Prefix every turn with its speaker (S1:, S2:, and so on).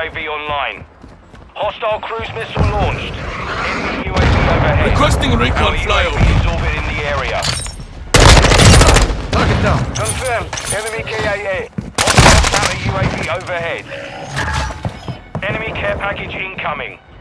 S1: UAV online. Hostile cruise missile launched. Enemy UAV overhead.
S2: Requesting recon
S1: Enemy
S2: flyover.
S1: UAV is orbiting the area.
S3: Target down.
S1: Confirmed. Enemy KIA. Hostile counter UAV overhead. Enemy care package incoming.